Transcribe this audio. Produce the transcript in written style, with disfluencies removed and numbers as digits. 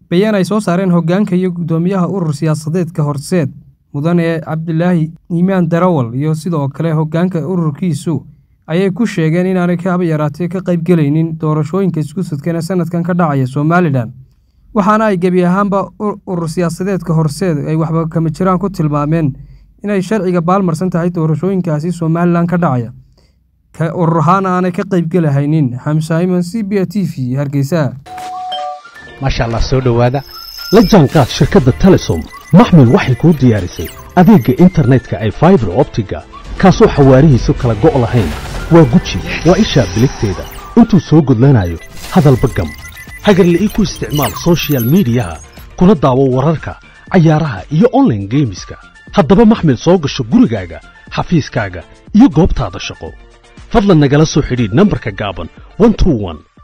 bayaan ay soo saareen hoggaanka iyo gudoomiyaha urur siyaasadeedka Horseed mudane Cabdilaahi Iimaan Darawal iyo sidoo kale hoggaanka ururkiisu ayay ku sheegeen in aanay ka yaraatay ka qayb galaynin doorashooyinka isku sidkan sanadkan ka dhacaya Soomaaliland waxaana ay gabi ahaanba urur siyaasadeedka Horseed ay waxba kama jiraan ku tilmaameen inay sharciga baalmarsan tahay doorashooyinkaasi Soomaaliland ka dhacaya ka ururhaan aanay ka qayb galaynin Xamsa Iman CBA TV Hargeysa ما شاء الله سو دhowaada la jaanqaad shirkadda Telesom maxmil waxay ku diyaarisay adeega internetka ay fiber optiga kaasoo xawaarihiisu kala go' lahayn waa guji waa isha biligteeda intuu soo gudlanayo hadalba gam hagarle ii ku isticmaal social media kuna daawo wararka cayaaraha iyo online gameska haddaba maxmil soo gasho gurigaaga xafiiskaaga iyo goobtaada shaqo fadlan nagala soo xidhiidh nambarka gaaban 121